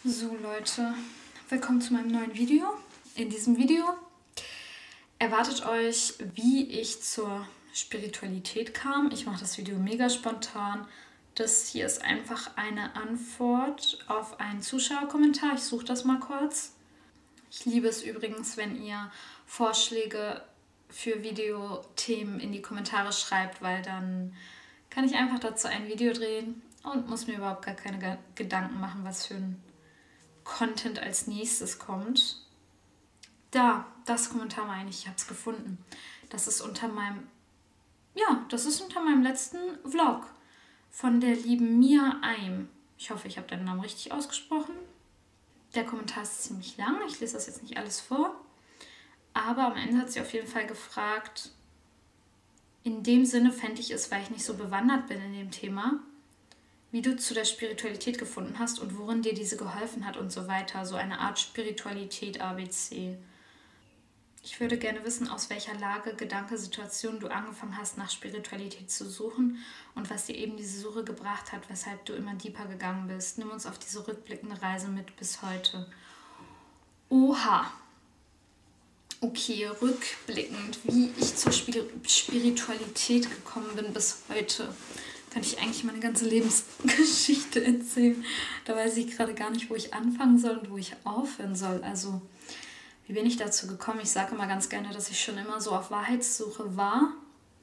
So Leute, willkommen zu meinem neuen Video. In diesem Video erwartet euch, wie ich zur Spiritualität kam. Ich mache das Video mega spontan. Das hier ist einfach eine Antwort auf einen Zuschauerkommentar. Ich suche das mal kurz. Ich liebe es übrigens, wenn ihr Vorschläge für Videothemen in die Kommentare schreibt, weil dann kann ich einfach dazu ein Video drehen und muss mir überhaupt gar keine Gedanken machen, was für ein Content als nächstes kommt. Das Kommentar meine ich habe es gefunden. Das ist unter meinem letzten Vlog von der lieben Mia Eim. Ich hoffe, ich habe deinen Namen richtig ausgesprochen. Der Kommentar ist ziemlich lang, ich lese das jetzt nicht alles vor. Aber am Ende hat sie auf jeden Fall gefragt, in dem Sinne fände ich es, weil ich nicht so bewandert bin in dem Thema, wie du zu der Spiritualität gefunden hast und worin dir diese geholfen hat und so weiter. So eine Art Spiritualität ABC. Ich würde gerne wissen, aus welcher Lage, Gedanke, Situation du angefangen hast, nach Spiritualität zu suchen und was dir eben diese Suche gebracht hat, weshalb du immer deeper gegangen bist. Nimm uns auf diese rückblickende Reise mit bis heute. Oha! Okay, rückblickend, wie ich zur Spiritualität gekommen bin bis heute. Könnte ich eigentlich meine ganze Lebensgeschichte erzählen. Da weiß ich gerade gar nicht, wo ich anfangen soll und wo ich aufhören soll. Also, wie bin ich dazu gekommen? Ich sage immer ganz gerne, dass ich schon immer so auf Wahrheitssuche war.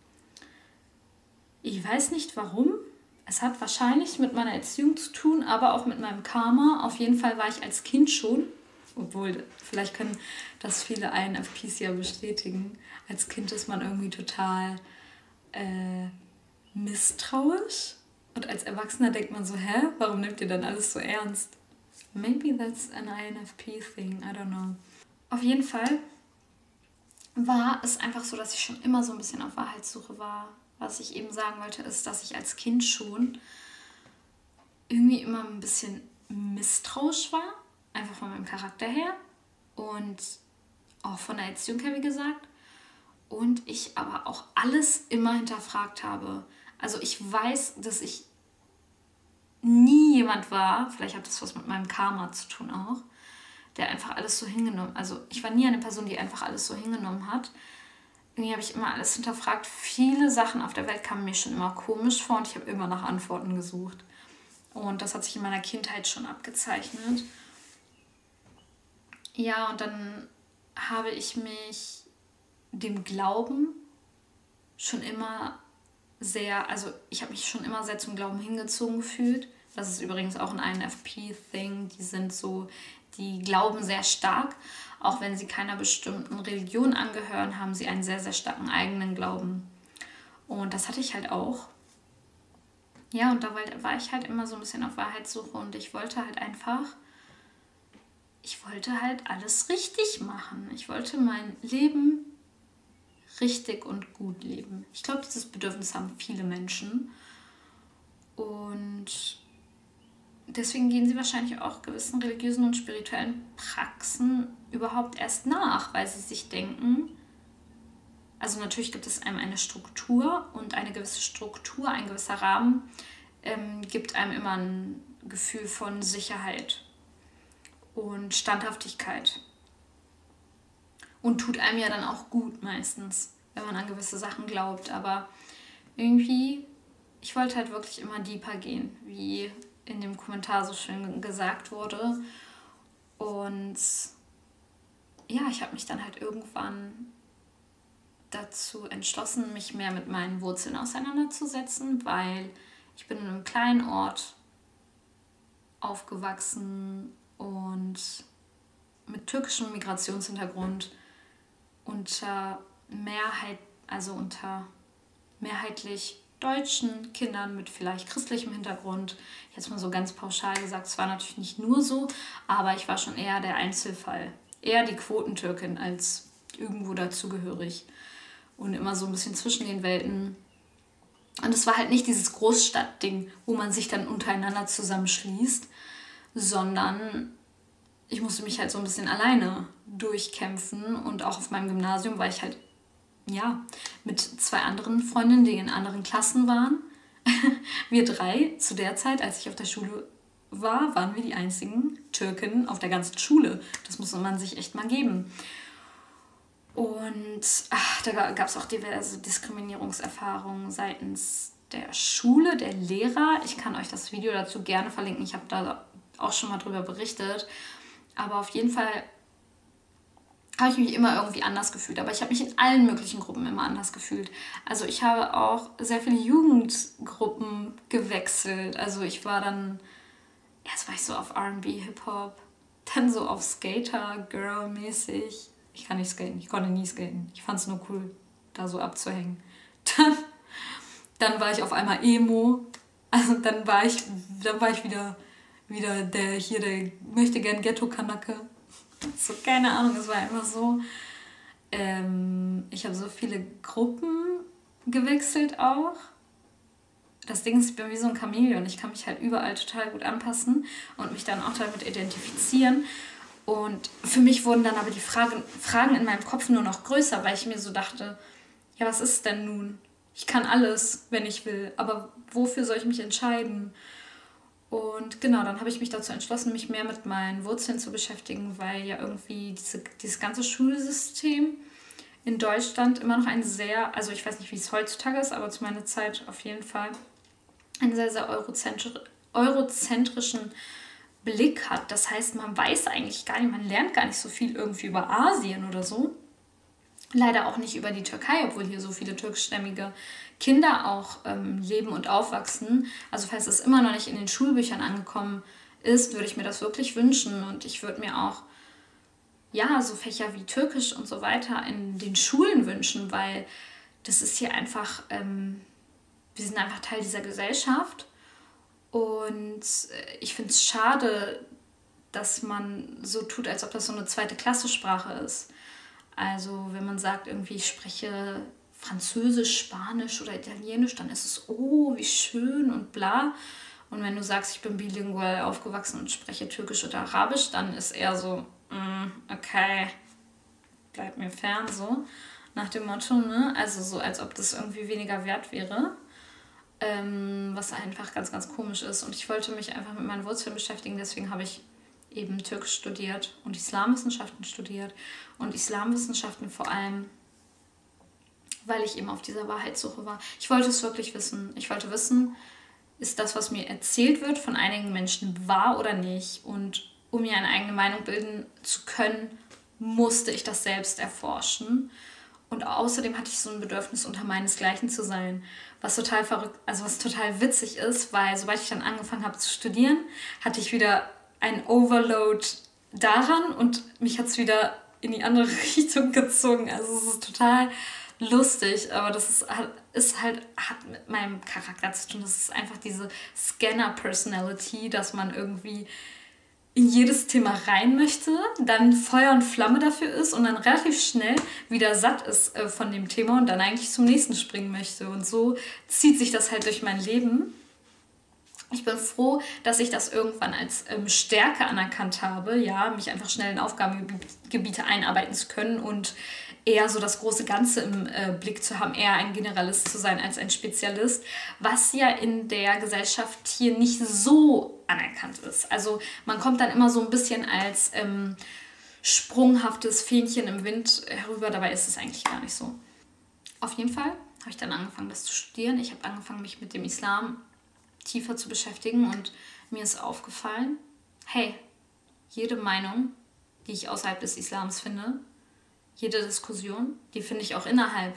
Ich weiß nicht warum. Es hat wahrscheinlich mit meiner Erziehung zu tun, aber auch mit meinem Karma. Auf jeden Fall war ich als Kind schon, obwohl, vielleicht können das viele INFPs ja bestätigen. Als Kind ist man irgendwie total misstrauisch und als Erwachsener denkt man so, warum nehmt ihr dann alles so ernst? Maybe that's an INFP thing, I don't know. Auf jeden Fall war es einfach so, dass ich schon immer so ein bisschen auf Wahrheitssuche war. Was ich eben sagen wollte, ist, dass ich als Kind schon irgendwie immer ein bisschen misstrauisch war, einfach von meinem Charakter her und auch von der Erziehung her, wie gesagt. Und ich aber auch alles immer hinterfragt habe. Also ich weiß, dass ich nie jemand war, vielleicht hat das was mit meinem Karma zu tun auch, der einfach alles so hingenommen, also ich war nie eine Person, die einfach alles so hingenommen hat. Irgendwie habe ich immer alles hinterfragt. Viele Sachen auf der Welt kamen mir schon immer komisch vor und ich habe immer nach Antworten gesucht. Und das hat sich in meiner Kindheit schon abgezeichnet. Ja, und dann habe ich mich dem Glauben schon immer sehr, also ich habe mich schon immer sehr zum Glauben hingezogen gefühlt. Das ist übrigens auch ein INFP-Thing. Die glauben sehr stark. Auch wenn sie keiner bestimmten Religion angehören, haben sie einen sehr, sehr starken eigenen Glauben. Und das hatte ich halt auch. Ja, und da war ich halt immer so ein bisschen auf Wahrheitssuche und ich wollte halt alles richtig machen. Ich wollte mein Leben richtig und gut leben. Ich glaube, dieses Bedürfnis haben viele Menschen. Und deswegen gehen sie wahrscheinlich auch gewissen religiösen und spirituellen Praxen überhaupt erst nach, weil sie sich denken, also natürlich gibt es einem eine Struktur und eine gewisse Struktur, ein gewisser Rahmen gibt einem immer ein Gefühl von Sicherheit und Standhaftigkeit. Und tut einem ja dann auch gut meistens, wenn man an gewisse Sachen glaubt. Aber irgendwie, ich wollte halt wirklich immer deeper gehen, wie in dem Kommentar so schön gesagt wurde. Und ja, ich habe mich dann halt irgendwann dazu entschlossen, mich mehr mit meinen Wurzeln auseinanderzusetzen, weil ich bin in einem kleinen Ort aufgewachsen und mit türkischem Migrationshintergrund unter mehrheitlich deutschen Kindern mit vielleicht christlichem Hintergrund. Jetzt mal so ganz pauschal gesagt, es war natürlich nicht nur so, aber ich war schon eher der Einzelfall. Eher die Quotentürkin als irgendwo dazugehörig. Und immer so ein bisschen zwischen den Welten. Und es war halt nicht dieses Großstadtding, wo man sich dann untereinander zusammenschließt, sondern ich musste mich halt so ein bisschen alleine durchkämpfen. Und auch auf meinem Gymnasium war ich halt mit 2 anderen Freundinnen, die in anderen Klassen waren. Wir 3 zu der Zeit, als ich auf der Schule waren wir die einzigen Türken auf der ganzen Schule. Das muss man sich echt mal geben. Und da gab es auch diverse Diskriminierungserfahrungen seitens der Schule, der Lehrer. Ich kann euch das Video dazu gerne verlinken. Ich habe da auch schon mal drüber berichtet. Aber auf jeden Fall habe ich mich immer irgendwie anders gefühlt. Aber ich habe mich in allen möglichen Gruppen immer anders gefühlt. Also ich habe auch sehr viele Jugendgruppen gewechselt. Also ich war dann, erst war ich so auf R&B, Hip-Hop, dann so auf Skater-Girl-mäßig. Ich kann nicht skaten, ich konnte nie skaten. Ich fand es nur cool, da so abzuhängen. Dann war ich auf einmal Emo. Also dann war ich wieder der möchte gern Ghetto-Kanake. So, keine Ahnung, es war einfach so. Ich habe so viele Gruppen gewechselt auch. Das Ding ist, ich bin wie so ein Chamäleon. Ich kann mich halt überall total gut anpassen und mich dann auch damit identifizieren. Und für mich wurden dann aber die Fragen in meinem Kopf nur noch größer, weil ich mir so dachte, ja, was ist denn nun? Ich kann alles, wenn ich will, aber wofür soll ich mich entscheiden? Und genau, dann habe ich mich dazu entschlossen, mich mehr mit meinen Wurzeln zu beschäftigen, weil ja irgendwie dieses ganze Schulsystem in Deutschland immer noch ein sehr, also ich weiß nicht, wie es heutzutage ist, aber zu meiner Zeit auf jeden Fall, einen sehr, sehr eurozentrischen Blick hat. Das heißt, man weiß eigentlich gar nicht, man lernt gar nicht so viel irgendwie über Asien oder so. Leider auch nicht über die Türkei, obwohl hier so viele türkischstämmige Kinder auch leben und aufwachsen. Also falls es immer noch nicht in den Schulbüchern angekommen ist, würde ich mir das wirklich wünschen. Und ich würde mir auch, ja, so Fächer wie Türkisch und so weiter in den Schulen wünschen, weil das ist hier einfach, wir sind einfach Teil dieser Gesellschaft. Und ich finde es schade, dass man so tut, als ob das so eine zweite Klasse-Sprache ist. Also wenn man sagt, irgendwie ich spreche Französisch, Spanisch oder Italienisch, dann ist es, oh, wie schön und bla. Und wenn du sagst, ich bin bilingual aufgewachsen und spreche Türkisch oder Arabisch, dann ist eher so, okay, bleib mir fern, so nach dem Motto, ne? Also so, als ob das irgendwie weniger wert wäre. Was einfach ganz, ganz komisch ist. Und ich wollte mich einfach mit meinen Wurzeln beschäftigen, deswegen habe ich eben Türkisch studiert und Islamwissenschaften studiert. Und Islamwissenschaften vor allem, weil ich eben auf dieser Wahrheitssuche war. Ich wollte es wirklich wissen. Ich wollte wissen, ist das, was mir erzählt wird, von einigen Menschen wahr oder nicht? Und um mir eine eigene Meinung bilden zu können, musste ich das selbst erforschen. Und außerdem hatte ich so ein Bedürfnis, unter meinesgleichen zu sein. Was total verrückt, also was total witzig ist, weil sobald ich dann angefangen habe zu studieren, hatte ich wieder ein Overload daran und mich hat es wieder in die andere Richtung gezogen. Also es ist total lustig, aber das hat mit meinem Charakter zu tun. Das ist einfach diese Scanner-Personality, dass man irgendwie in jedes Thema rein möchte, dann Feuer und Flamme dafür ist und dann relativ schnell wieder satt ist von dem Thema und dann eigentlich zum nächsten springen möchte. Und so zieht sich das halt durch mein Leben. Ich bin froh, dass ich das irgendwann als Stärke anerkannt habe, ja, mich einfach schnell in Aufgabengebiete einarbeiten zu können und eher so das große Ganze im Blick zu haben, eher ein Generalist zu sein als ein Spezialist, was ja in der Gesellschaft hier nicht so anerkannt ist. Also man kommt dann immer so ein bisschen als sprunghaftes Fähnchen im Wind herüber, dabei ist es eigentlich gar nicht so. Auf jeden Fall habe ich dann angefangen, das zu studieren. Ich habe angefangen, mich mit dem Islam tiefer zu beschäftigen und mir ist aufgefallen, hey, jede Meinung, die ich außerhalb des Islams finde, jede Diskussion, die finde ich auch innerhalb.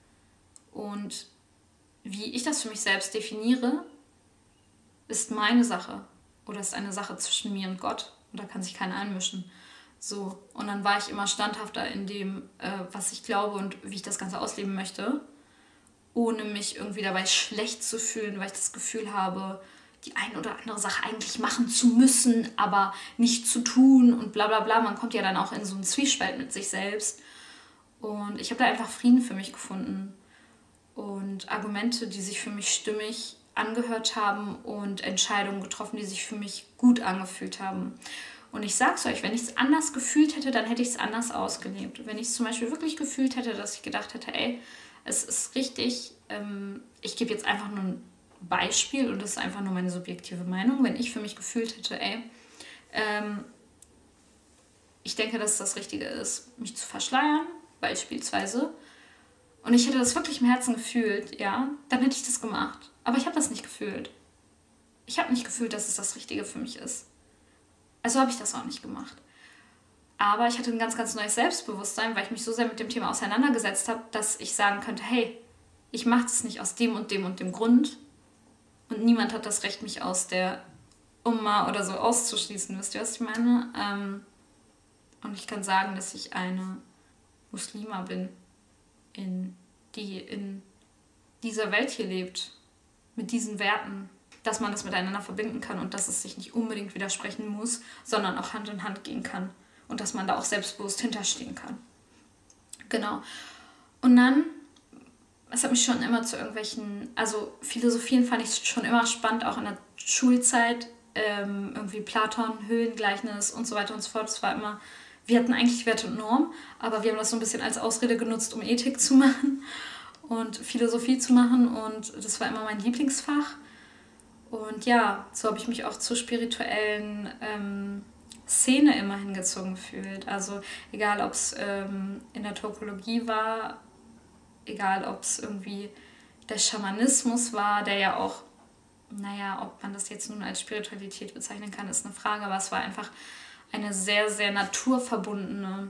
Und wie ich das für mich selbst definiere, ist meine Sache oder ist eine Sache zwischen mir und Gott und da kann sich keiner einmischen. So, und dann war ich immer standhafter in dem, was ich glaube und wie ich das Ganze ausleben möchte, ohne mich irgendwie dabei schlecht zu fühlen, weil ich das Gefühl habe, die eine oder andere Sache eigentlich machen zu müssen, aber nicht zu tun und bla bla bla. Man kommt ja dann auch in so einen Zwiespalt mit sich selbst. Und ich habe da einfach Frieden für mich gefunden und Argumente, die sich für mich stimmig angehört haben und Entscheidungen getroffen, die sich für mich gut angefühlt haben. Und ich sag's euch, wenn ich es anders gefühlt hätte, dann hätte ich es anders ausgelebt. Wenn ich es zum Beispiel wirklich gefühlt hätte, dass ich gedacht hätte, ey, es ist richtig, ich gebe jetzt einfach nur ein Beispiel, und das ist einfach nur meine subjektive Meinung, wenn ich für mich gefühlt hätte, ich denke, dass das Richtige ist, mich zu verschleiern, beispielsweise, und ich hätte das wirklich im Herzen gefühlt, ja, dann hätte ich das gemacht. Aber ich habe das nicht gefühlt. Ich habe nicht gefühlt, dass es das Richtige für mich ist. Also habe ich das auch nicht gemacht. Aber ich hatte ein ganz, ganz neues Selbstbewusstsein, weil ich mich so sehr mit dem Thema auseinandergesetzt habe, dass ich sagen könnte, hey, ich mache das nicht aus dem und dem und dem Grund. Und niemand hat das Recht, mich aus der Umma oder so auszuschließen. Wisst ihr, was ich meine? Und ich kann sagen, dass ich eine Muslima bin, die in dieser Welt hier lebt, mit diesen Werten, dass man das miteinander verbinden kann und dass es sich nicht unbedingt widersprechen muss, sondern auch Hand in Hand gehen kann und dass man da auch selbstbewusst hinterstehen kann. Genau. Und dann, es hat mich schon immer zu irgendwelchen, also Philosophien fand ich schon immer spannend, auch in der Schulzeit, irgendwie Platon, Höhlengleichnis und so weiter und so fort. Das war immer, wir hatten eigentlich Wert und Norm, aber wir haben das so ein bisschen als Ausrede genutzt, um Ethik zu machen und Philosophie zu machen, und das war immer mein Lieblingsfach. Und ja, so habe ich mich auch zur spirituellen Szene immer hingezogen gefühlt. Also egal, ob es in der Topologie war, egal, ob es irgendwie der Schamanismus war, der ja auch, naja, ob man das jetzt nun als Spiritualität bezeichnen kann, ist eine Frage, aber es war einfach eine sehr, sehr ein naturverbundener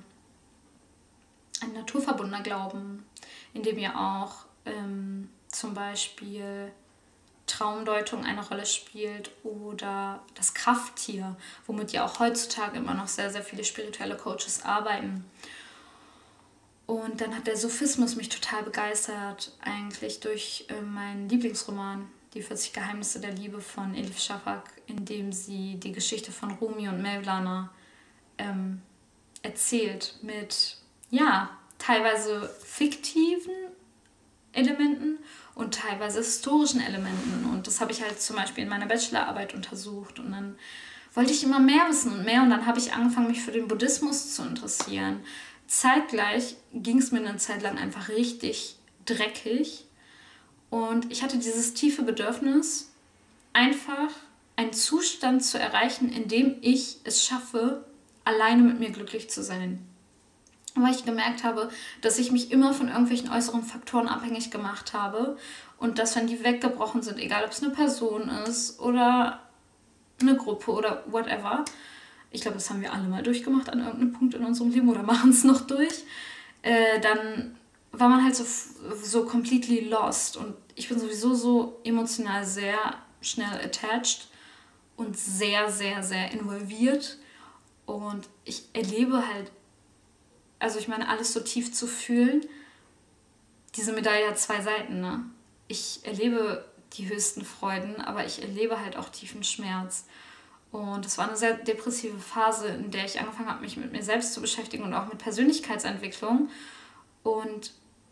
Glauben, in dem ja auch zum Beispiel Traumdeutung eine Rolle spielt oder das Krafttier, womit ja auch heutzutage immer noch sehr, sehr viele spirituelle Coaches arbeiten. Und dann hat der Sophismus mich total begeistert, eigentlich durch meinen Lieblingsroman, Die 40 Geheimnisse der Liebe von Elif Shafak, in dem sie die Geschichte von Rumi und Mevlana erzählt mit, ja, teilweise fiktiven Elementen und teilweise historischen Elementen. Und das habe ich halt zum Beispiel in meiner Bachelorarbeit untersucht. Und dann wollte ich immer mehr wissen und mehr. Und dann habe ich angefangen, mich für den Buddhismus zu interessieren. Zeitgleich ging es mir eine Zeit lang einfach richtig dreckig. Und ich hatte dieses tiefe Bedürfnis, einfach einen Zustand zu erreichen, in dem ich es schaffe, alleine mit mir glücklich zu sein. Weil ich gemerkt habe, dass ich mich immer von irgendwelchen äußeren Faktoren abhängig gemacht habe und dass, wenn die weggebrochen sind, egal ob es eine Person ist oder eine Gruppe oder whatever, ich glaube, das haben wir alle mal durchgemacht an irgendeinem Punkt in unserem Leben oder machen es noch durch, dann war man halt so completely lost. Und ich bin sowieso so emotional sehr schnell attached und sehr, sehr, sehr involviert. Und ich erlebe halt, also ich meine, alles so tief zu fühlen, diese Medaille hat zwei Seiten, ne? Ich erlebe die höchsten Freuden, aber ich erlebe halt auch tiefen Schmerz. Und es war eine sehr depressive Phase, in der ich angefangen habe, mich mit mir selbst zu beschäftigen und auch mit Persönlichkeitsentwicklung. Und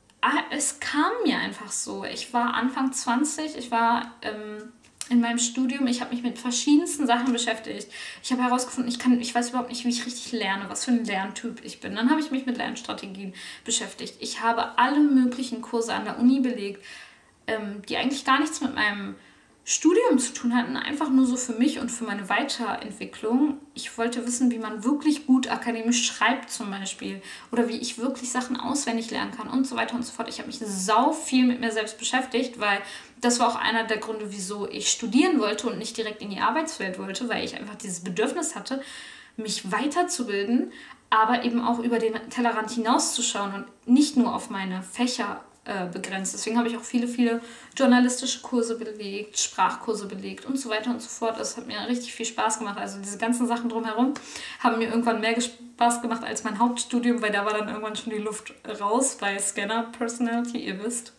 es kam mir einfach so. Ich war Anfang 20, ich war in meinem Studium, ich habe mich mit verschiedensten Sachen beschäftigt. Ich habe herausgefunden, ich weiß überhaupt nicht, wie ich richtig lerne, was für ein Lerntyp ich bin. Dann habe ich mich mit Lernstrategien beschäftigt. Ich habe alle möglichen Kurse an der Uni belegt, die eigentlich gar nichts mit meinem Studium zu tun hatten, einfach nur so für mich und für meine Weiterentwicklung. Ich wollte wissen, wie man wirklich gut akademisch schreibt zum Beispiel oder wie ich wirklich Sachen auswendig lernen kann und so weiter und so fort. Ich habe mich sau viel mit mir selbst beschäftigt, weil das war auch einer der Gründe, wieso ich studieren wollte und nicht direkt in die Arbeitswelt wollte, weil ich einfach dieses Bedürfnis hatte, mich weiterzubilden, aber eben auch über den Tellerrand hinauszuschauen und nicht nur auf meine Fächer begrenzt. Deswegen habe ich auch viele, viele journalistische Kurse belegt, Sprachkurse belegt und so weiter und so fort. Das hat mir richtig viel Spaß gemacht. Also diese ganzen Sachen drumherum haben mir irgendwann mehr Spaß gemacht als mein Hauptstudium, weil da war dann irgendwann schon die Luft raus bei Scanner Personality, ihr wisst.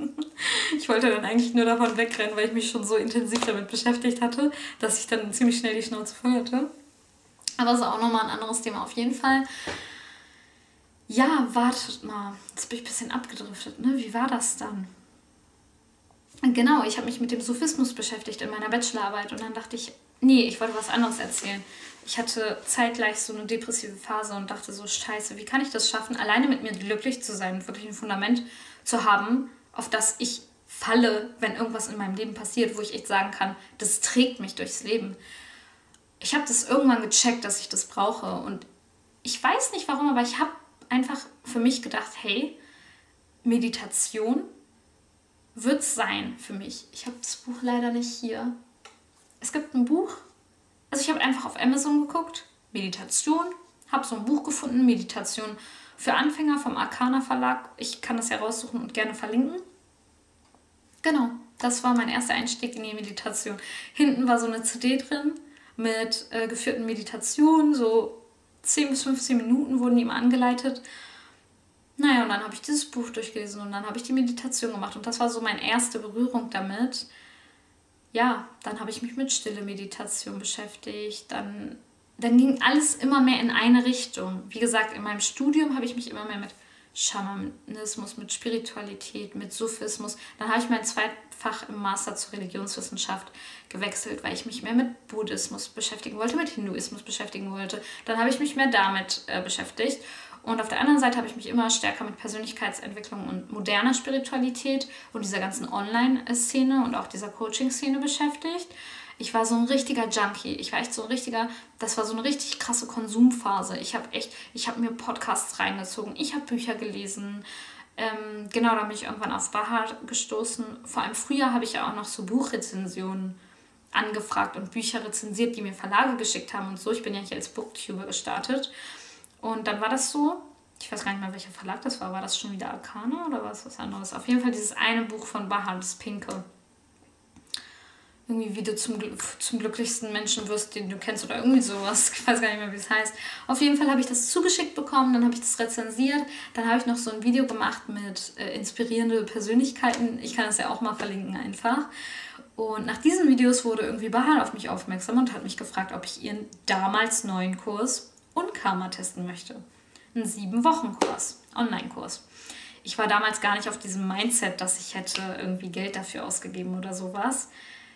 Ich wollte dann eigentlich nur davon wegrennen, weil ich mich schon so intensiv damit beschäftigt hatte, dass ich dann ziemlich schnell die Schnauze voll hatte. Aber das ist auch nochmal ein anderes Thema auf jeden Fall. Ja, wartet mal. Jetzt bin ich ein bisschen abgedriftet, ne? Wie war das dann? Genau, ich habe mich mit dem Sophismus beschäftigt in meiner Bachelorarbeit und dann dachte ich, nee, ich wollte was anderes erzählen. Ich hatte zeitgleich so eine depressive Phase und dachte so, scheiße, wie kann ich das schaffen, alleine mit mir glücklich zu sein und wirklich ein Fundament zu haben, auf das ich falle, wenn irgendwas in meinem Leben passiert, wo ich echt sagen kann, das trägt mich durchs Leben. Ich habe das irgendwann gecheckt, dass ich das brauche. Und ich weiß nicht warum, aber ich habe einfach für mich gedacht, hey, Meditation wird es sein für mich. Ich habe das Buch leider nicht hier. Es gibt ein Buch, also ich habe einfach auf Amazon geguckt, Meditation, habe so ein Buch gefunden, Meditation für Anfänger vom Arcana Verlag. Ich kann das ja raussuchen und gerne verlinken. Genau, das war mein erster Einstieg in die Meditation. Hinten war so eine CD drin mit geführten Meditationen, so 10 bis 15 Minuten wurden die immer angeleitet. Naja, und dann habe ich dieses Buch durchgelesen und dann habe ich die Meditation gemacht. Und das war so meine erste Berührung damit. Ja, dann habe ich mich mit stille Meditation beschäftigt. Dann ging alles immer mehr in eine Richtung. Wie gesagt, in meinem Studium habe ich mich immer mehr mit Schamanismus, mit Spiritualität, mit Sufismus. Dann habe ich mein Zweitfach im Master zur Religionswissenschaft gewechselt, weil ich mich mehr mit Buddhismus beschäftigen wollte, mit Hinduismus beschäftigen wollte. Dann habe ich mich mehr damit beschäftigt. Und auf der anderen Seite habe ich mich immer stärker mit Persönlichkeitsentwicklung und moderner Spiritualität und dieser ganzen Online-Szene und auch dieser Coaching-Szene beschäftigt. Ich war so ein richtiger Junkie. Das war so eine richtig krasse Konsumphase. Ich habe mir Podcasts reingezogen, ich habe Bücher gelesen. Genau, da bin ich irgendwann auf Bahar gestoßen. Vor allem früher habe ich ja auch noch so Buchrezensionen angefragt und Bücher rezensiert, die mir Verlage geschickt haben und so. Ich bin ja hier als Booktuber gestartet. Und dann war das so, ich weiß gar nicht mehr, welcher Verlag das war. War das schon wieder Arcana oder war es was anderes? Auf jeden Fall dieses eine Buch von Bahar, das Pinke. Irgendwie, wie du zum glücklichsten Menschen wirst, den du kennst oder irgendwie sowas. Ich weiß gar nicht mehr, wie es heißt. Auf jeden Fall habe ich das zugeschickt bekommen, dann habe ich das rezensiert. Dann habe ich noch so ein Video gemacht mit inspirierende Persönlichkeiten. Ich kann das ja auch mal verlinken einfach. Und nach diesen Videos wurde irgendwie Bahar auf mich aufmerksam und hat mich gefragt, ob ich ihren damals neuen Kurs und Karma testen möchte. Ein 7-Wochen-Kurs, Online-Kurs. Ich war damals gar nicht auf diesem Mindset, dass ich hätte irgendwie Geld dafür ausgegeben oder sowas.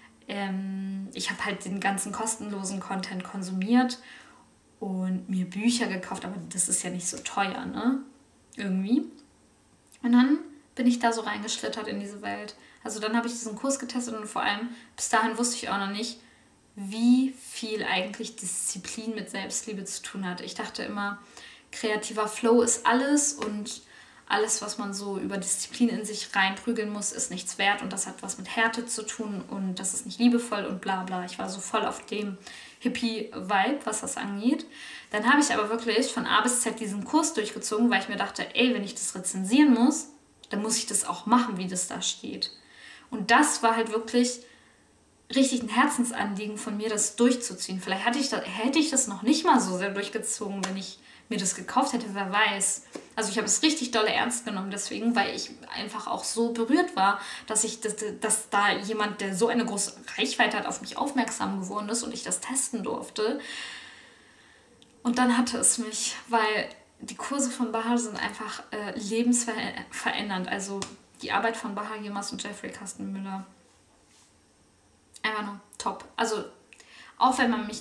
Ich habe halt den ganzen kostenlosen Content konsumiert und mir Bücher gekauft, aber das ist ja nicht so teuer, ne? Irgendwie. Und dann bin ich da so reingeschlittert in diese Welt. Also dann habe ich diesen Kurs getestet und vor allem, bis dahin wusste ich auch noch nicht, wie viel eigentlich Disziplin mit Selbstliebe zu tun hat. Ich dachte immer, kreativer Flow ist alles und alles, was man so über Disziplin in sich reinprügeln muss, ist nichts wert und das hat was mit Härte zu tun und das ist nicht liebevoll und bla bla. Ich war so voll auf dem Hippie-Vibe, was das angeht. Dann habe ich aber wirklich von A bis Z diesen Kurs durchgezogen, weil ich mir dachte, ey, wenn ich das rezensieren muss, dann muss ich das auch machen, wie das da steht. Und das war halt wirklich richtig ein Herzensanliegen von mir, das durchzuziehen. Vielleicht hätte ich das noch nicht mal so sehr durchgezogen, wenn ich mir das gekauft hätte, wer weiß. Also ich habe es richtig dolle ernst genommen deswegen, weil ich einfach auch so berührt war, dass da jemand, der so eine große Reichweite hat, auf mich aufmerksam geworden ist und ich das testen durfte. Und dann hatte es mich, weil die Kurse von Bahar sind einfach lebensverändernd. Also die Arbeit von Bahar Yilmaz und Jeffrey Kastenmüller, einfach nur top. Also auch wenn man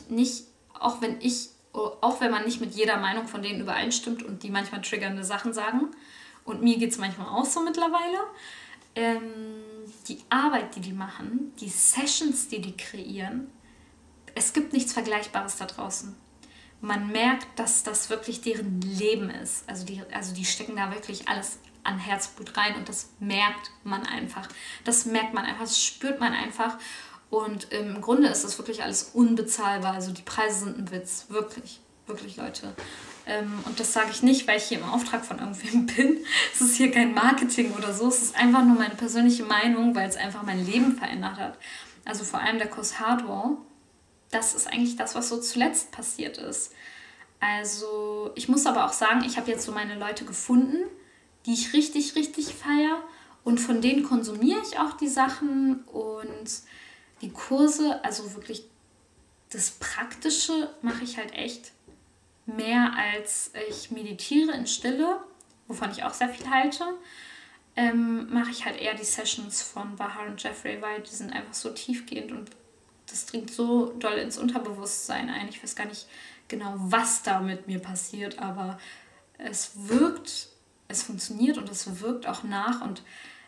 nicht mit jeder Meinung von denen übereinstimmt und die manchmal triggernde Sachen sagen, und mir geht es manchmal auch so mittlerweile, die Arbeit, die die machen, die Sessions, die die kreieren, es gibt nichts Vergleichbares da draußen. Man merkt, dass das wirklich deren Leben ist. Also die stecken da wirklich alles an Herzblut rein und das merkt man einfach. Das spürt man einfach. Und im Grunde ist das wirklich alles unbezahlbar. Also die Preise sind ein Witz. Wirklich, wirklich, Leute. Und das sage ich nicht, weil ich hier im Auftrag von irgendwem bin. Es ist hier kein Marketing oder so. Es ist einfach nur meine persönliche Meinung, weil es einfach mein Leben verändert hat. Also vor allem der Kurs Hardware, das ist eigentlich das, was so zuletzt passiert ist. Also ich muss aber auch sagen, ich habe jetzt so meine Leute gefunden, die ich richtig, richtig feiere. Und von denen konsumiere ich auch die Sachen und die Kurse, also wirklich das Praktische mache ich halt echt mehr, als ich meditiere in Stille, wovon ich auch sehr viel halte. Mache ich halt eher die Sessions von Bahar und Jeffrey, weil die sind einfach so tiefgehend und das dringt so doll ins Unterbewusstsein ein. Ich weiß gar nicht genau, was da mit mir passiert, aber es wirkt, es funktioniert und es wirkt auch nach und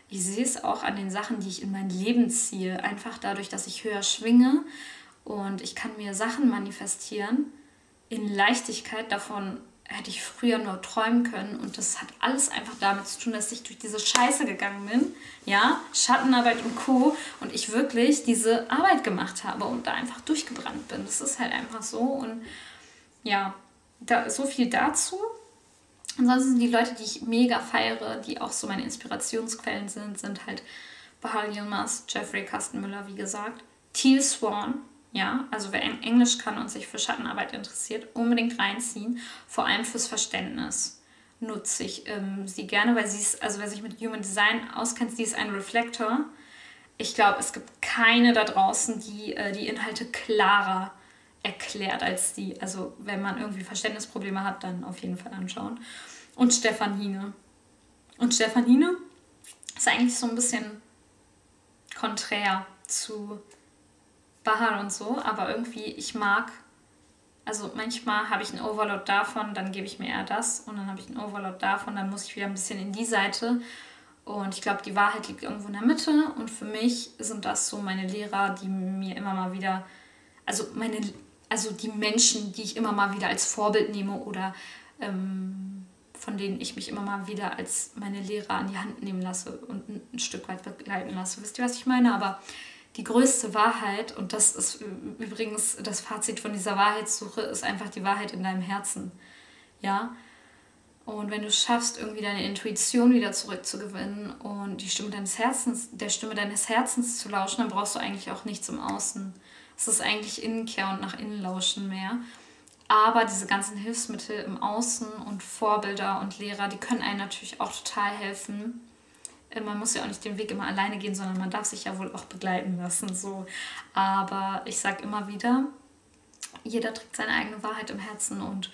ich sehe es auch an den Sachen, die ich in mein Leben ziehe. Einfach dadurch, dass ich höher schwinge und ich kann mir Sachen manifestieren in Leichtigkeit. Davon hätte ich früher nur träumen können. Und das hat alles einfach damit zu tun, dass ich durch diese Scheiße gegangen bin. Ja, Schattenarbeit und Co. Und ich wirklich diese Arbeit gemacht habe und da einfach durchgebrannt bin. Das ist halt einfach so. Und ja, so viel dazu. Ansonsten die Leute, die ich mega feiere, die auch so meine Inspirationsquellen sind halt Bahar Yilmaz, Jeffrey Kastenmüller, wie gesagt. Teal Swan, ja, also wer Englisch kann und sich für Schattenarbeit interessiert, unbedingt reinziehen. Vor allem fürs Verständnis nutze ich sie gerne, weil sie ist, also wer sich mit Human Design auskennt, sie ist ein Reflektor. Ich glaube, es gibt keine da draußen, die die Inhalte klarer erklärt als die. Also wenn man irgendwie Verständnisprobleme hat, dann auf jeden Fall anschauen. Und Stefan Hine. Und Stefan Hine ist eigentlich so ein bisschen konträr zu Bahar und so, aber irgendwie, ich mag, also manchmal habe ich einen Overload davon, dann gebe ich mir eher das und dann habe ich einen Overload davon, dann muss ich wieder ein bisschen in die Seite und ich glaube, die Wahrheit liegt irgendwo in der Mitte und für mich sind das so meine Lehrer, die mir immer mal wieder, also die Menschen, die ich immer mal wieder als Vorbild nehme oder von denen ich mich immer mal wieder als meine Lehrer an die Hand nehmen lasse und ein Stück weit begleiten lasse. Wisst ihr, was ich meine? Aber die größte Wahrheit, und das ist übrigens das Fazit von dieser Wahrheitssuche, ist einfach die Wahrheit in deinem Herzen. Ja? Und wenn du es schaffst, irgendwie deine Intuition wieder zurückzugewinnen und die Stimme deines Herzens, der Stimme deines Herzens zu lauschen, dann brauchst du eigentlich auch nichts im Außen. Es ist eigentlich Innenkehr und nach innen lauschen mehr. Aber diese ganzen Hilfsmittel im Außen und Vorbilder und Lehrer, die können einem natürlich auch total helfen. Man muss ja auch nicht den Weg immer alleine gehen, sondern man darf sich ja wohl auch begleiten lassen. So. Aber ich sage immer wieder, jeder trägt seine eigene Wahrheit im Herzen und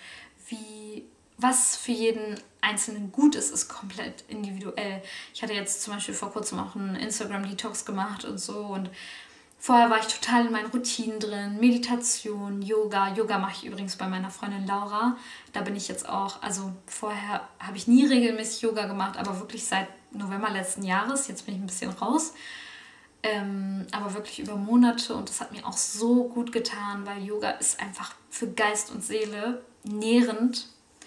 was für jeden Einzelnen gut ist, ist komplett individuell. Ich hatte jetzt zum Beispiel vor kurzem auch einen Instagram-Detox gemacht und so und vorher war ich total in meinen Routinen drin, Meditation, Yoga. Yoga mache ich übrigens bei meiner Freundin Laura. Da bin ich jetzt auch, also vorher habe ich nie regelmäßig Yoga gemacht, aber wirklich seit November letzten Jahres. Jetzt bin ich ein bisschen raus. Aber wirklich über Monate und das hat mir auch so gut getan, weil Yoga ist einfach für Geist und Seele nährend.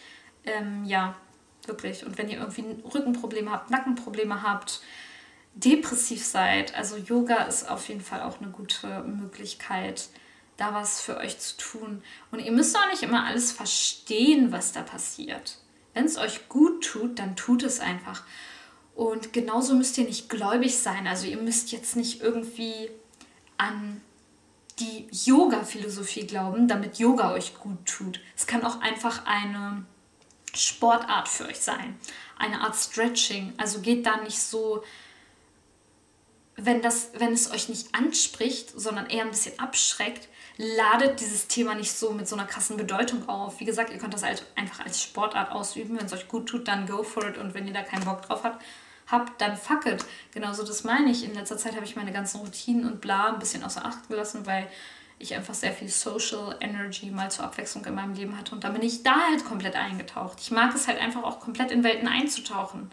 Ja, wirklich. Und wenn ihr irgendwie Rückenprobleme habt, Nackenprobleme habt, depressiv seid, also Yoga ist auf jeden Fall auch eine gute Möglichkeit, da was für euch zu tun. Und ihr müsst auch nicht immer alles verstehen, was da passiert. Wenn es euch gut tut, dann tut es einfach. Und genauso müsst ihr nicht gläubig sein. Also ihr müsst jetzt nicht irgendwie an die Yoga-Philosophie glauben, damit Yoga euch gut tut. Es kann auch einfach eine Sportart für euch sein. Eine Art Stretching. Also geht da nicht so, wenn es euch nicht anspricht, sondern eher ein bisschen abschreckt, ladet dieses Thema nicht so mit so einer krassen Bedeutung auf. Wie gesagt, ihr könnt das halt einfach als Sportart ausüben. Wenn es euch gut tut, dann go for it. Und wenn ihr da keinen Bock drauf habt, dann fuck it. Genauso das meine ich. In letzter Zeit habe ich meine ganzen Routinen und bla ein bisschen außer Acht gelassen, weil ich einfach sehr viel Social Energy mal zur Abwechslung in meinem Leben hatte. Und da bin ich da halt komplett eingetaucht. Ich mag es halt einfach auch komplett in Welten einzutauchen.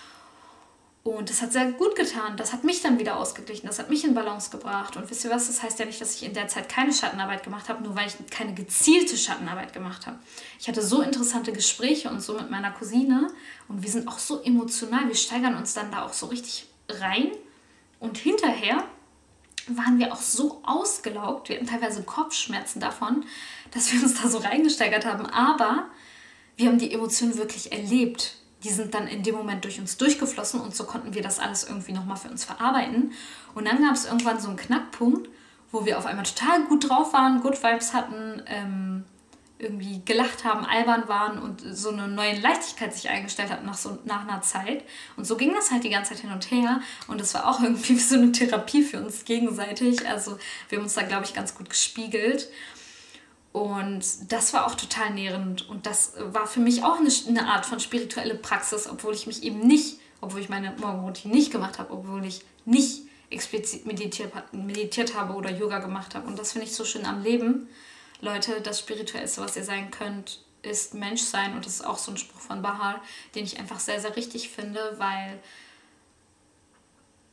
Und das hat sehr gut getan. Das hat mich dann wieder ausgeglichen. Das hat mich in Balance gebracht. Und wisst ihr was? Das heißt ja nicht, dass ich in der Zeit keine Schattenarbeit gemacht habe, nur weil ich keine gezielte Schattenarbeit gemacht habe. Ich hatte so interessante Gespräche und so mit meiner Cousine. Und wir sind auch so emotional. Wir steigern uns dann da auch so richtig rein. Und hinterher waren wir auch so ausgelaugt. Wir hatten teilweise Kopfschmerzen davon, dass wir uns da so reingesteigert haben. Aber wir haben die Emotionen wirklich erlebt. Die sind dann in dem Moment durch uns durchgeflossen und so konnten wir das alles irgendwie nochmal für uns verarbeiten. Und dann gab es irgendwann so einen Knackpunkt, wo wir auf einmal total gut drauf waren, Good Vibes hatten, irgendwie gelacht haben, albern waren und so eine neue Leichtigkeit sich eingestellt hat nach einer Zeit. Und so ging das halt die ganze Zeit hin und her. Und das war auch irgendwie wie so eine Therapie für uns gegenseitig. Also wir haben uns da, glaube ich, ganz gut gespiegelt. Und das war auch total nährend und das war für mich auch eine Art von spirituelle Praxis, obwohl ich meine Morgenroutine nicht gemacht habe, obwohl ich nicht explizit meditiert habe oder Yoga gemacht habe. Und das finde ich so schön am Leben. Leute, das Spirituellste, was ihr sein könnt, ist Menschsein. Und das ist auch so ein Spruch von Bahar, den ich einfach sehr, sehr richtig finde, weil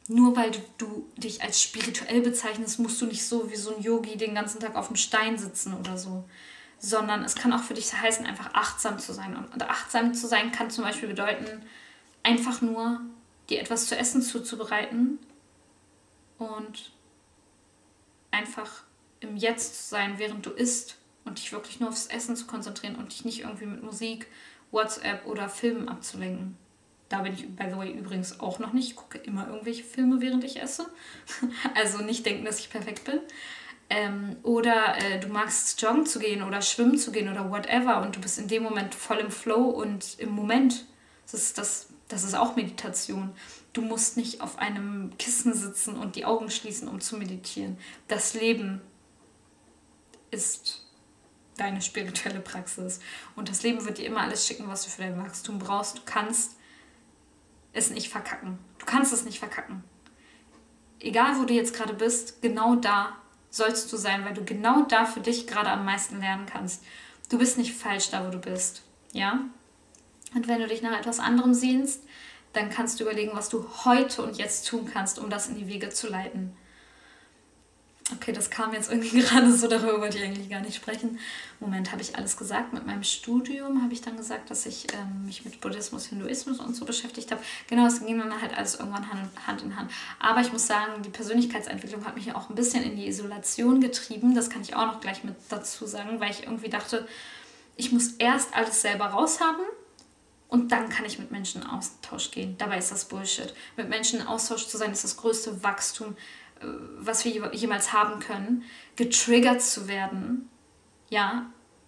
Nur weil du dich als spirituell bezeichnest, musst du nicht so wie so ein Yogi den ganzen Tag auf dem Stein sitzen oder so. Sondern es kann auch für dich heißen, einfach achtsam zu sein. Und achtsam zu sein kann zum Beispiel bedeuten, einfach nur dir etwas zu essen zuzubereiten und einfach im Jetzt zu sein, während du isst und dich wirklich nur aufs Essen zu konzentrieren und dich nicht irgendwie mit Musik, WhatsApp oder Filmen abzulenken. Da bin ich, by the way, übrigens auch noch nicht. Ich gucke immer irgendwelche Filme, während ich esse. Also nicht denken, dass ich perfekt bin. Oder du magst joggen zu gehen oder schwimmen zu gehen oder whatever und du bist in dem Moment voll im Flow und im Moment. Das ist auch Meditation. Du musst nicht auf einem Kissen sitzen und die Augen schließen, um zu meditieren. Das Leben ist deine spirituelle Praxis. Und das Leben wird dir immer alles schicken, was du für dein Wachstum brauchst. Du kannst es nicht verkacken. Du kannst es nicht verkacken. Egal, wo du jetzt gerade bist, genau da sollst du sein, weil du genau da für dich gerade am meisten lernen kannst. Du bist nicht falsch da, wo du bist. Ja? Und wenn du dich nach etwas anderem sehnst, dann kannst du überlegen, was du heute und jetzt tun kannst, um das in die Wege zu leiten. Okay, das kam jetzt irgendwie gerade so, darüber wollte ich eigentlich gar nicht sprechen. Moment, habe ich alles gesagt? Mit meinem Studium habe ich dann gesagt, dass ich mich mit Buddhismus, Hinduismus und so beschäftigt habe. Genau, es ging dann halt alles irgendwann Hand in Hand. Aber ich muss sagen, die Persönlichkeitsentwicklung hat mich ja auch ein bisschen in die Isolation getrieben. Das kann ich auch noch gleich mit dazu sagen, weil ich irgendwie dachte, ich muss erst alles selber raushaben und dann kann ich mit Menschen in Austausch gehen. Dabei ist das Bullshit. Mit Menschen in Austausch zu sein, ist das größte Wachstum, was wir jemals haben können, getriggert zu werden, ja,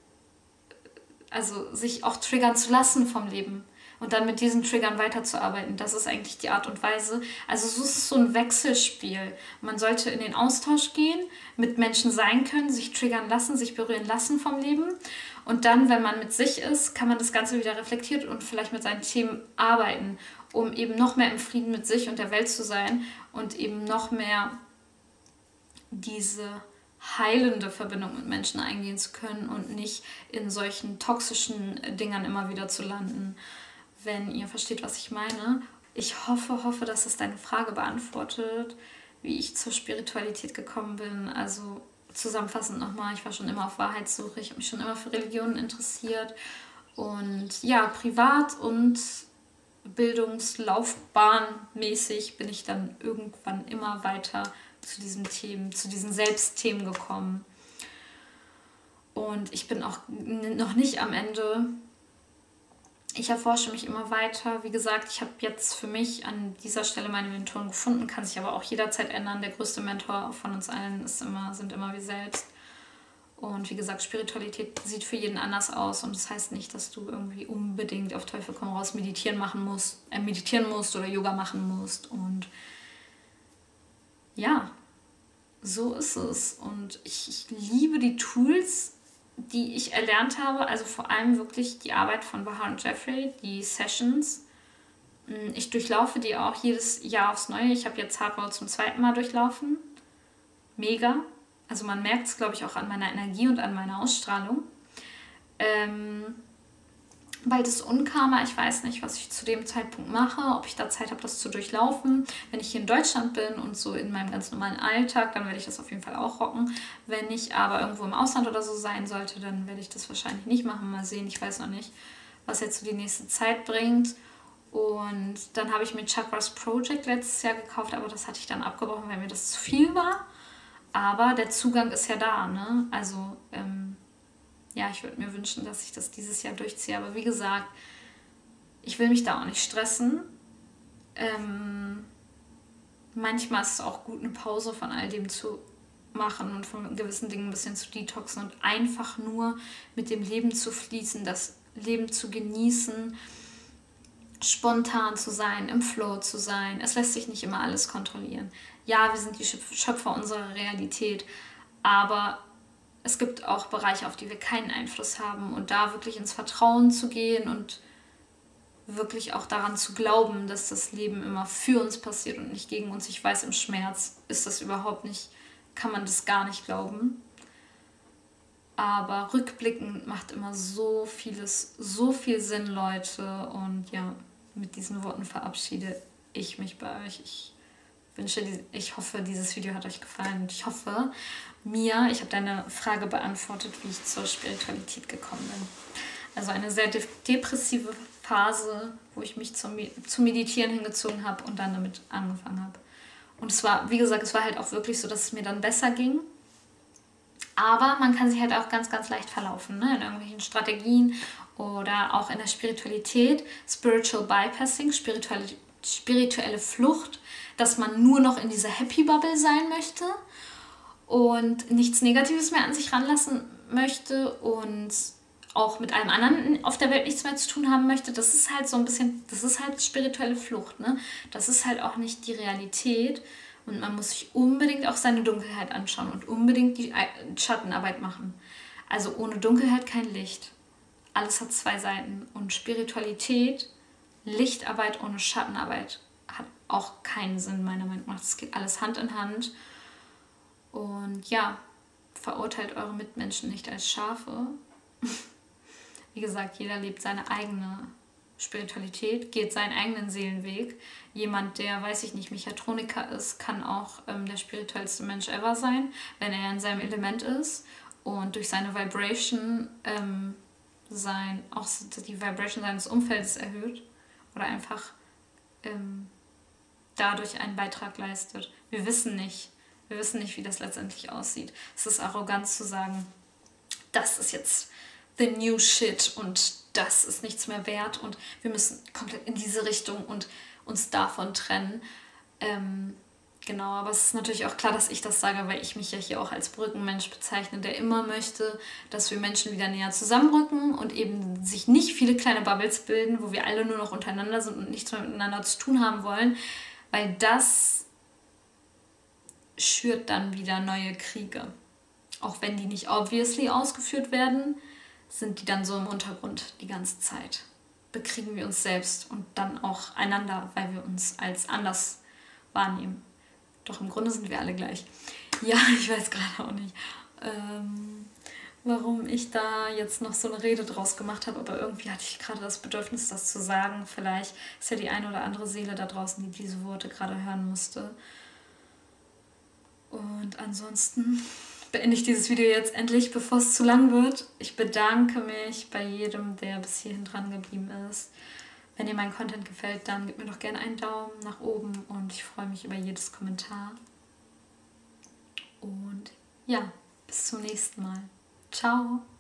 also sich auch triggern zu lassen vom Leben und dann mit diesen Triggern weiterzuarbeiten, das ist eigentlich die Art und Weise. Also so ist es so ein Wechselspiel. Man sollte in den Austausch gehen, mit Menschen sein können, sich triggern lassen, sich berühren lassen vom Leben und dann, wenn man mit sich ist, kann man das Ganze wieder reflektiert und vielleicht mit seinen Themen arbeiten, um eben noch mehr im Frieden mit sich und der Welt zu sein und eben noch mehr diese heilende Verbindung mit Menschen eingehen zu können und nicht in solchen toxischen Dingern immer wieder zu landen, wenn ihr versteht, was ich meine. Ich hoffe, dass das deine Frage beantwortet, wie ich zur Spiritualität gekommen bin. Also zusammenfassend nochmal, ich war schon immer auf Wahrheitssuche, ich habe mich schon immer für Religionen interessiert und ja, privat und Bildungslaufbahnmäßig bin ich dann irgendwann immer weiter zu diesen Themen, zu diesen Selbstthemen gekommen. Und ich bin auch noch nicht am Ende. Ich erforsche mich immer weiter. Wie gesagt, ich habe jetzt für mich an dieser Stelle meine Mentoren gefunden, kann sich aber auch jederzeit ändern. Der größte Mentor von uns allen sind immer wir selbst. Und wie gesagt, Spiritualität sieht für jeden anders aus und das heißt nicht, dass du irgendwie unbedingt auf Teufel komm raus meditieren musst oder Yoga machen musst. Und ja, so ist es. Und ich liebe die Tools, die ich erlernt habe, also vor allem wirklich die Arbeit von Bahar und Jeffrey, die Sessions. Ich durchlaufe die auch jedes Jahr aufs Neue. Ich habe jetzt Hardball zum 2. Mal durchlaufen. Mega. Also man merkt es, glaube ich, auch an meiner Energie und an meiner Ausstrahlung. Bald ist Unkarma. Ich weiß nicht, was ich zu dem Zeitpunkt mache, ob ich da Zeit habe, das zu durchlaufen. Wenn ich hier in Deutschland bin und so in meinem ganz normalen Alltag, dann werde ich das auf jeden Fall auch rocken. Wenn ich aber irgendwo im Ausland oder so sein sollte, dann werde ich das wahrscheinlich nicht machen. Mal sehen, ich weiß noch nicht, was jetzt so die nächste Zeit bringt. Und dann habe ich mir Chakras Project letztes Jahr gekauft, aber das hatte ich dann abgebrochen, weil mir das zu viel war. Aber der Zugang ist ja da, ne? Also, ja, ich würde mir wünschen, dass ich das dieses Jahr durchziehe. Aber wie gesagt, ich will mich da auch nicht stressen. Manchmal ist es auch gut, eine Pause von all dem zu machen und von gewissen Dingen ein bisschen zu detoxen und einfach nur mit dem Leben zu fließen, das Leben zu genießen, spontan zu sein, im Flow zu sein. Es lässt sich nicht immer alles kontrollieren. Ja, wir sind die Schöpfer unserer Realität, aber es gibt auch Bereiche, auf die wir keinen Einfluss haben und da wirklich ins Vertrauen zu gehen und wirklich auch daran zu glauben, dass das Leben immer für uns passiert und nicht gegen uns. Ich weiß, im Schmerz ist das überhaupt nicht, kann man das gar nicht glauben. Aber rückblickend macht immer so viel Sinn, Leute. Und ja, mit diesen Worten verabschiede ich mich bei euch. Ich Ich hoffe, dieses Video hat euch gefallen. Und ich hoffe, ich habe deine Frage beantwortet, wie ich zur Spiritualität gekommen bin. Also eine sehr depressive Phase, wo ich mich zum Meditieren hingezogen habe und dann damit angefangen habe. Und es war, wie gesagt, es war halt auch wirklich so, dass es mir dann besser ging. Aber man kann sich halt auch ganz, ganz leicht verlaufen, ne? In irgendwelchen Strategien oder auch in der Spiritualität. Spiritual Bypassing, spirituelle Flucht, dass man nur noch in dieser Happy Bubble sein möchte und nichts Negatives mehr an sich ranlassen möchte und auch mit allem anderen auf der Welt nichts mehr zu tun haben möchte. Das ist halt so ein bisschen, das ist halt spirituelle Flucht, ne? Das ist halt auch nicht die Realität. Und man muss sich unbedingt auch seine Dunkelheit anschauen und unbedingt die Schattenarbeit machen. Also ohne Dunkelheit kein Licht. Alles hat zwei Seiten. Und Spiritualität, Lichtarbeit ohne Schattenarbeit hat auch keinen Sinn, meiner Meinung nach. Das geht alles Hand in Hand. Und ja, verurteilt eure Mitmenschen nicht als Schafe. Wie gesagt, jeder lebt seine eigene Spiritualität, geht seinen eigenen Seelenweg. Jemand, der, weiß ich nicht, Mechatroniker ist, kann auch der spirituellste Mensch ever sein, wenn er in seinem Element ist und durch seine Vibration auch die Vibration seines Umfeldes erhöht oder einfach dadurch einen Beitrag leistet. Wir wissen nicht, wie das letztendlich aussieht. Es ist arrogant zu sagen, das ist jetzt the new shit und das ist nichts mehr wert und wir müssen komplett in diese Richtung und uns davon trennen. Genau, aber es ist natürlich auch klar, dass ich das sage, weil ich mich ja hier auch als Brückenmensch bezeichne, der immer möchte, dass wir Menschen wieder näher zusammenrücken und eben sich nicht viele kleine Bubbles bilden, wo wir alle nur noch untereinander sind und nichts mehr miteinander zu tun haben wollen, weil das schürt dann wieder neue Kriege. Auch wenn die nicht obviously ausgeführt werden, sind die dann so im Untergrund die ganze Zeit. Bekriegen wir uns selbst und dann auch einander, weil wir uns als anders wahrnehmen. Doch im Grunde sind wir alle gleich. Ja, ich weiß gerade auch nicht, warum ich da jetzt noch so eine Rede draus gemacht habe, aber irgendwie hatte ich gerade das Bedürfnis, das zu sagen. Vielleicht ist ja die eine oder andere Seele da draußen, die diese Worte gerade hören musste. Und ansonsten beende ich dieses Video jetzt endlich, bevor es zu lang wird. Ich bedanke mich bei jedem, der bis hierhin dran geblieben ist. Wenn dir mein Content gefällt, dann gib mir doch gerne einen Daumen nach oben und ich freue mich über jedes Kommentar. Und ja, bis zum nächsten Mal. Ciao!